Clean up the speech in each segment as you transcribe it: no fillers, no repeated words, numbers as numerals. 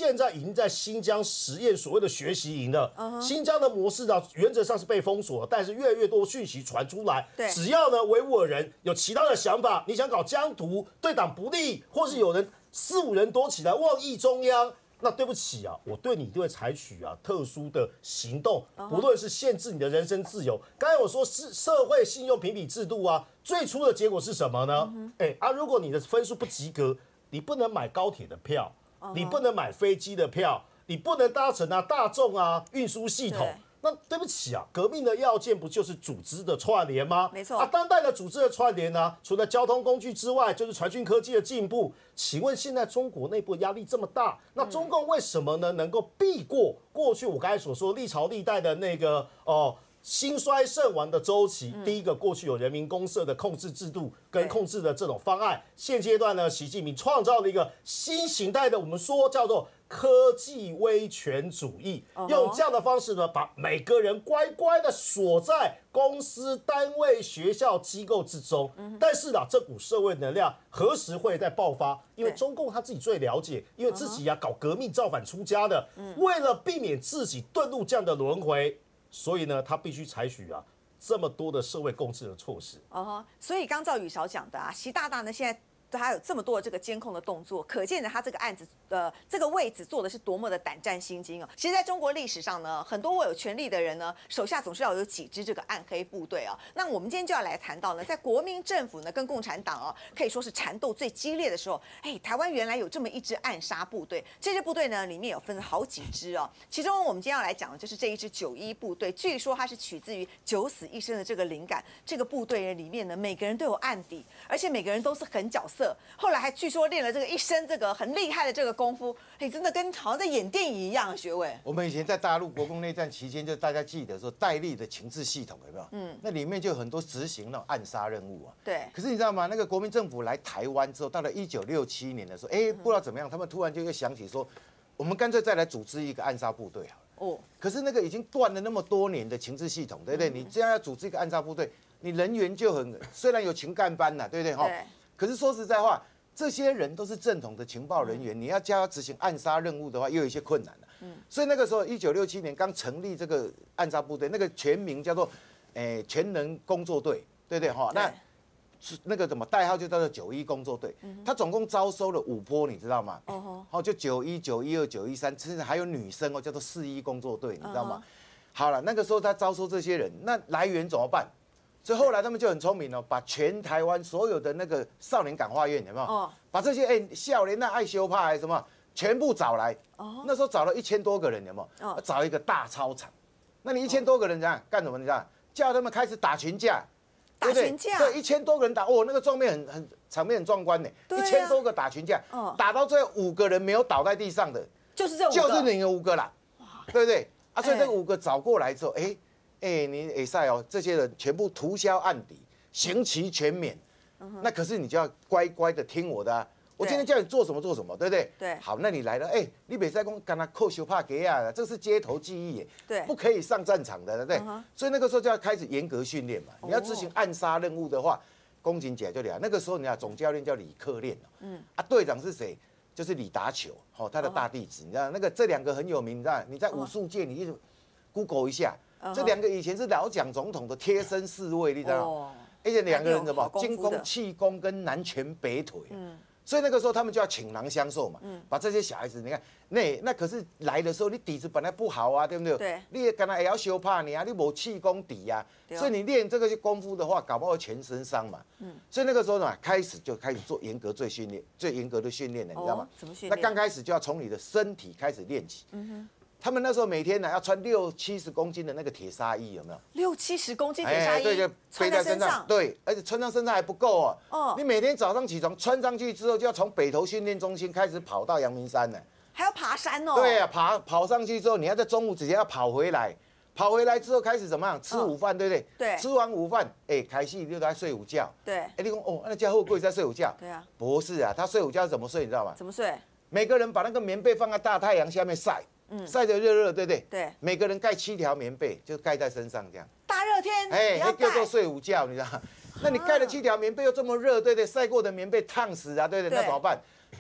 现在已经在新疆实验所谓的学习营了。新疆的模式呢，原则上是被封锁，但是越来越多讯息传出来，只要呢维吾尔人有其他的想法，你想搞疆独、对党不利，或是有人4、5人躲起来妄议中央。那对不起啊，我对你一定会采取特殊的行动，不论是限制你的人身自由。刚才我说是社会信用评比制度啊，最初的结果是什么呢？如果你的分数不及格，你不能买高铁的票，你不能买飞机的票，你不能搭乘大众运输系统。那对不起啊，革命的要件不就是组织的串联吗？ 没错当代的组织的串联呢，除了交通工具之外，就是传讯科技的进步。请问现在中国内部压力这么大，那中共为什么呢能够避过过去我刚才所说历朝历代的那个兴衰盛亡的周期？第一个，过去有人民公社的控制制度跟控制的这种方案，现阶段呢，习近平创造了一个新形态的，我们说叫做科技威权主义，用这样的方式呢，把每个人乖乖的锁在公司、单位、学校、机构之中。但是这股社会能量何时会再爆发？因为中共他自己最了解，因为自己搞革命造反出家的，为了避免自己遁入这样的轮回，所以呢，他必须采取这么多的社会共治的措施。 所以刚照宇韶讲的习大大呢，现在他有这么多的这个监控的动作，可见的他这个案子这个位置做的是多么的胆战心惊哦。其实，在中国历史上呢，很多握有权力的人呢，手下总是要有几支这个暗黑部队啊。那我们今天就要来谈到呢，在国民政府呢跟共产党可以说是缠斗最激烈的时候，台湾原来有这么一支暗杀部队。这支部队呢，里面有分好几支哦。其中我们今天要来讲的就是这一支91部队，据说它是取自于九死一生的这个灵感。这个部队里面呢，每个人都有案底，而且每个人都是狠角色。后来还据说练了这个一身这个很厉害的这个功夫，真的跟好像在演电影一样。学伟， 我们以前在大陆国共内战期间，就大家记得说戴笠的情治系统有没有？那里面就有很多执行那种暗杀任务啊。 对。 可是你知道吗？那个国民政府来台湾之后，到了1967年的时候，不知道怎么样，他们突然就又想起说，我们干脆再来组织一个暗杀部队好了。可是那个已经断了那么多年的情治系统，对不对？你这样要组织一个暗杀部队，你人员就虽然有情干班呐，对不对？ 对。 可是说实在话，这些人都是正统的情报人员，你要叫他执行暗杀任务的话，又有一些困难了。所以那个时候，1967年刚成立这个暗杀部队，那个全名叫做全能工作队，对不对？那个怎么代号就叫做91工作队。他总共招收了5波，你知道吗？就91、912、913，甚至还有女生叫做41工作队，你知道吗？好了，那个时候他招收这些人，那来源怎么办？所以后来他们就很聪明把全台湾所有的那个少年感化院有没有？把这些少年爱修派什么全部找来。那时候找了1000多个人，有没有？找一个大操场。那你1000多个人怎样干什么？你知道？叫他们开始打群架。 打群架。 对，1000多个人打，那个场面场面很壮观呢。1000多个打群架，打到最后5个人没有倒在地上的， 就是这5个， 就是你的5个啦，对不对？所以这5个找过来之后，你这些人全部涂销案底，刑期全免。那可是你就要乖乖的听我的啊！我今天叫你做什么做什么，对不对？ 对。 好，那你来了，你别再跟他扣修帕给啊，这是街头记忆耶， 对， 不可以上战场的，对不对？所以那个时候就要开始严格训练嘛。你要执行暗杀任务的话，公警姐就了。那个时候你看总教练叫李克练队长是谁？就是李达球，他的大弟子，你知道这2个很有名，你知道？你在武术界你就 Google 一下。这2个以前是老蒋总统的贴身侍卫，你知道吗？而且2个人什么精功、气功跟南拳北腿。所以那个时候他们就要倾囊相授嘛，把这些小孩子，你看那可是来的时候你底子本来不好啊，对不对？ 对。 你也刚才也要修怕你啊，你没气功底啊，所以你练这个功夫的话，搞不好全身伤嘛。所以那个时候呢，开始做严格最严格的训练了，你知道吗？ 怎么训练？ 那刚开始就要从你的身体开始练起。他们那时候每天呢要穿60、70公斤的那个铁纱衣，有没有？60、70公斤铁纱衣， 对， 穿在身上。 对，而且穿上身上还不够你每天早上起床穿上去之后，就要从北投训练中心开始跑到阳明山呢， 还要爬山哦。 对啊，跑上去之后，你要在中午直接要跑回来，跑回来之后开始怎么样？吃午饭，对不对？ 对。 吃完午饭，开始就在睡午觉。 对。 你讲那家伙贵在睡午觉？ 对啊。 不是啊，他睡午觉怎么睡？你知道吗？ 怎么睡？ 每个人把那个棉被放在大太阳下面晒。晒得热热，对不对？ 对， 每个人盖7条棉被，就盖在身上这样。 大热天， 那叫做睡午觉，你知道？那你盖了7条棉被又这么热，对不对？晒过的棉被烫死啊，对不对？那怎么办？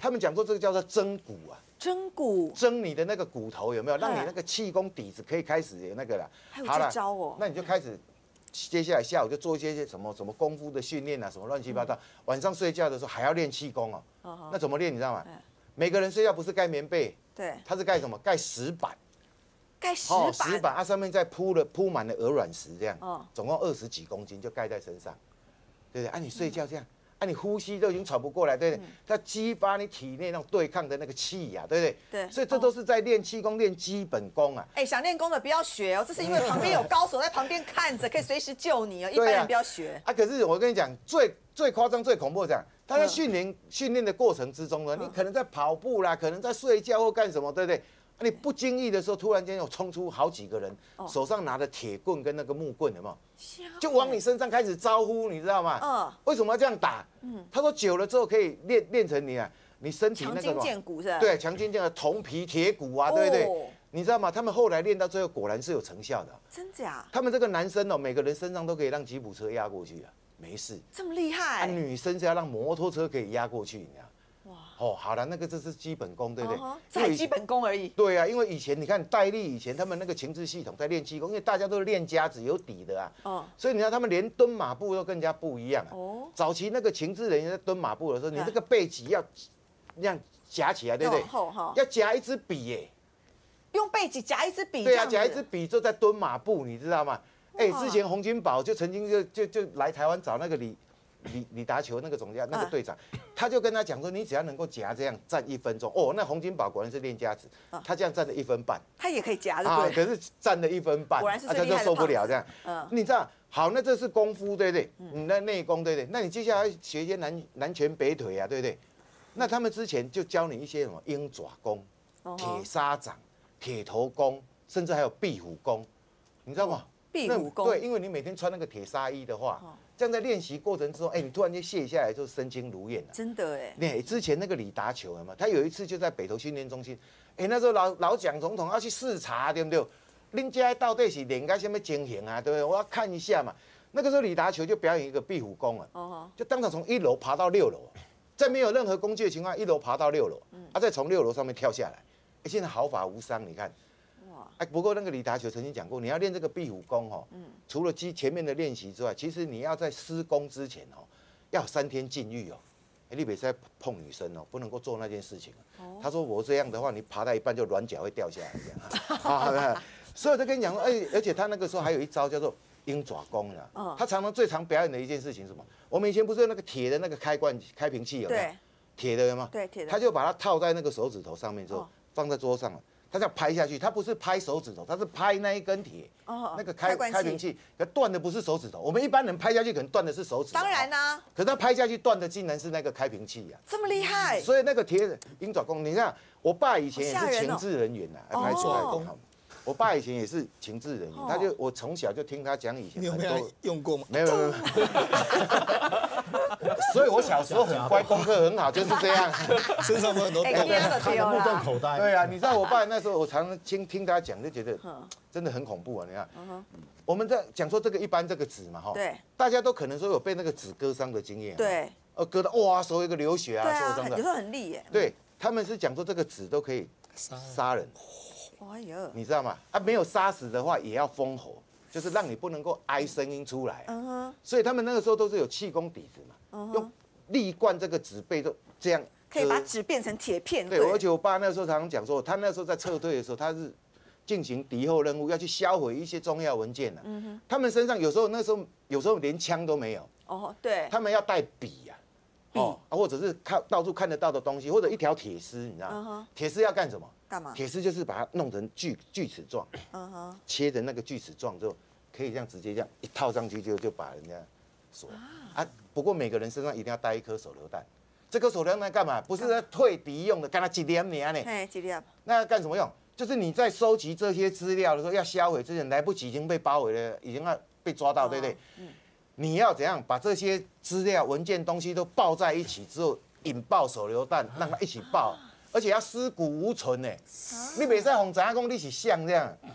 他们讲说这个叫做蒸骨啊， 蒸骨蒸你的那个骨头有没有，让你那个气功底子可以开始有那个了。 还有这招哦。 那你就开始。接下来下午就做一些什么功夫的训练啊，什么乱七八糟。晚上睡觉的时候还要练气功哦。那怎么练你知道吗？每个人睡觉不是盖棉被， 对， 他是盖什么？盖石板。 盖石板。 石板啊，上面再铺满了鹅卵石，这样，总共20几公斤就盖在身上，对不对？啊，你睡觉这样。你呼吸都已经喘不过来，对不对？它激发你体内那种对抗的那个气呀，对不对？ 对。 所以这都是在练气功、练基本功啊。 想练功的不要学哦，这是因为旁边有高手在旁边看着，可以随时救你哦。一般人不要学。 可是我跟你讲，最夸张、最恐怖的，他在训练的过程之中呢，你可能在跑步啦，可能在睡觉或干什么，对不对？你不经意的时候，突然间有冲出好几个人，手上拿着铁棍跟那个木棍，有没有？就往你身上开始招呼，你知道吗？为什么要这样打？他说久了之后可以练成你身体那个强筋健骨是吧？ 对，强筋健的铜皮铁骨啊，对不对？你知道吗？他们后来练到最后，果然是有成效的。真假？他们这个男生哦，每个人身上都可以让吉普车压过去啊，没事。 这么厉害？ 女生是要让摩托车可以压过去，你知道？好了，那个这是基本功，对不对？ 这还基本功而已。 对啊，因为以前你看戴笠以前他们那个情志系统在练气功，因为大家都是练家子有底的啊。所以你看他们连蹲马步都跟人家不一样啊。早期那个情志人员在蹲马步的时候，你这个背脊要这样夹起来，对不对？要夹一支笔耶。 用背脊夹一支笔。 对啊，夹一支笔就在蹲马步，你知道吗？之前洪金宝就曾经就来台湾找那个李达球那个总监那个队长，他就跟他讲说，你只要能够夹这样站1分钟，那洪金宝果然是练家子，他这样站了1分半， 他也可以夹的，对。 可是站了1分半， 果然是最厉害的他就受不了这样。你知道，好，那这是功夫，对不对？你那内功，对不对？那你接下来学一些南拳北腿啊，对不对？那他们之前就教你一些什么鹰爪功、铁砂掌、铁头功，甚至还有壁虎功，你知道吗？ 壁虎功。 对，因为你每天穿那个铁纱衣的话。这样在练习过程之中，你突然间卸下来就身轻如燕了。 真的之前那个李达球嘛，他有一次就在北投训练中心，那时候老蒋总统要去视察，对不对？恁家到底是练个什么情形啊？对不对？我要看一下嘛。那个时候李达球就表演一个壁虎功啊，就当场从1楼爬到6楼，在没有任何工具的情况下，1楼爬到6楼，再从6楼上面跳下来。现在毫发无伤，你看。不过那个李达球曾经讲过，你要练这个壁虎功除了前面的练习之外，其实你要在施功之前要有3天禁欲你别再碰女生不能够做那件事情。他说我这样的话，你爬到一半就软脚会掉下来这样。所以我就跟你讲说，而且他那个时候还有一招叫做鹰爪功他最常表演的一件事情是什么？我们以前不是有那个铁的那个开瓶器有没有？铁的有吗？ 对，铁的。 他就把它套在那个手指头上面之后，放在桌上了。他这样拍下去，他不是拍手指头，他是拍那一根铁，那个开瓶器，可断的不是手指头。我们一般人拍下去可能断的是手指头。 当然啦。 可是他拍下去断的竟然是那个开瓶器呀， 这么厉害。 所以那个铁鹰爪功，你看我爸以前也是情治人员拍出来的。我爸以前也是情治人员，我从小就听他讲以前很多。 你有没有用过吗？ 没有。所以我小时候很乖，功课很好，就是这样。 身上有很多他的目瞪口呆。 对啊，你知道我爸那时候，我常常听他讲，就觉得真的很恐怖啊！你看，我们在讲说这个一般这个纸嘛， 对， 大家都可能说有被那个纸割伤的经验， 对， 割到哇，手有一个流血啊，受伤的， 有时候很利耶。 对，他们是讲说这个纸都可以杀人， 哎呀， 你知道吗？没有杀死的话也要封喉，就是让你不能够哀声音出来。所以他们那个时候都是有气功底子嘛，用力灌这个纸背都这样， 可以把纸变成铁片。 对，而且我爸那时候常常讲说，他那时候在撤退的时候，他是进行敌后任务，要去销毁一些重要文件他们身上有时候连枪都没有。 对。 他们要带笔呀，或者是到处看得到的东西，或者一条铁丝，你知道吗？铁丝要干什么？ 干嘛？ 铁丝就是把它弄成锯齿状，切成那个锯齿状之后，可以这样直接这样一套上去就把人家锁不过每个人身上一定要带一颗手榴弹，这颗手榴弹干嘛？不是在退敌用的，干它几粒呢？ 几粒？ 那要干什么用？就是你在收集这些资料的时候，要销毁之前来不及，已经被包围了，已经要被抓到，对不对？你要怎样把这些资料、文件、东西都抱在一起之后，引爆手榴弹，让它一起爆，而且要尸骨无存呢。你别再哄咱讲你是像这样。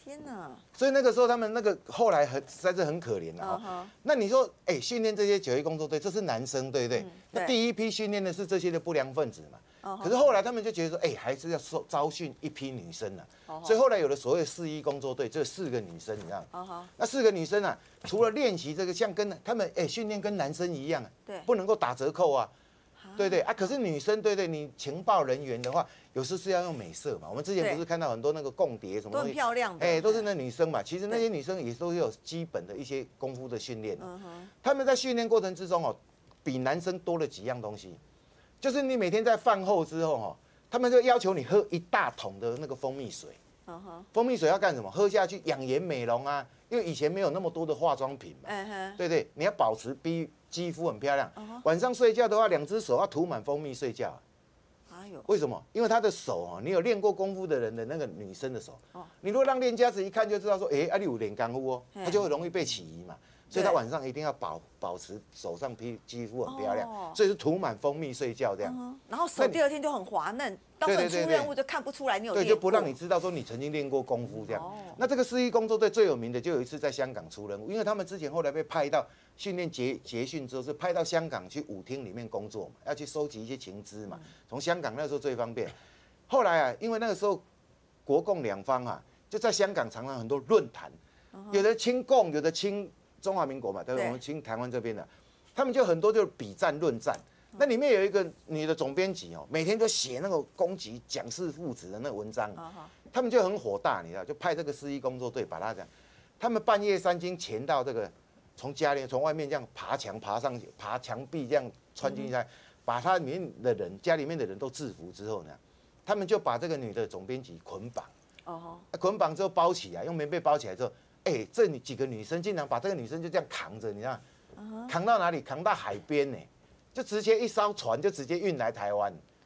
天哪！ 所以那个时候他们那个后来实在是很可怜啊。那你说，训练这些9A工作队，这是男生，对不对？那第一批训练的是这些的不良分子嘛。可是后来他们就觉得说，还是要招训一批女生啊。所以后来有了所谓4E工作队，这4个女生，你知道吗？那4个女生啊，除了练习这个，像跟他们训练跟男生一样啊， 对， 不能够打折扣啊。对对啊，可是女生，对对，你情报人员的话，有时是要用美色嘛。我们之前不是看到很多那个共谍什么东西， 都很漂亮的， 都是那女生嘛。其实那些女生也都有基本的一些功夫的训练。他们在训练过程之中比男生多了几样东西，就是你每天在饭后之后他们就要求你喝1大桶的那个蜂蜜水。蜂蜜水要干什么？喝下去养颜美容啊，因为以前没有那么多的化妆品嘛。对对，你要保持肌肤很漂亮。晚上睡觉的话，2只手要涂满蜂蜜睡觉。为什么？因为他的手你有练过功夫的人的那个女生的手，你如果让练家子一看就知道说，你有练功夫他就会容易被起疑嘛。所以他晚上一定要保持手上肌肤很漂亮，所以是涂满蜂蜜睡觉这样。 然后手第2天就很滑嫩，到时候你出任务就看不出来你有练过。 对，就不让你知道说你曾经练过功夫这样。那这个4E工作队最有名的就有一次在香港出任务，因为他们之前后来被派到训练结训之后是派到香港去舞厅里面工作嘛，要去收集一些情资嘛。从香港那时候最方便。后来因为那个时候国共两方就在香港常常很多论坛，有的亲共，有的亲中华民国嘛，对不对？我们亲台湾这边的，他们就很多就比战论战。那里面有一个女的总编辑每天都写那个攻击蒋氏父子的那个文章，他们就很火大，你知道，就派这个4E工作队把他讲，他们半夜3更潜到这个从外面这样爬墙爬上去，爬墙壁这样穿进来，把他里面的人家里面的人都制服之后呢，他们就把这个女的总编辑捆绑，捆绑之后包起来，用棉被包起来之后。这几个女生竟然把这个女生就这样扛着，你知道，扛到哪里？扛到海边呢，就直接一艘船就直接运来台湾。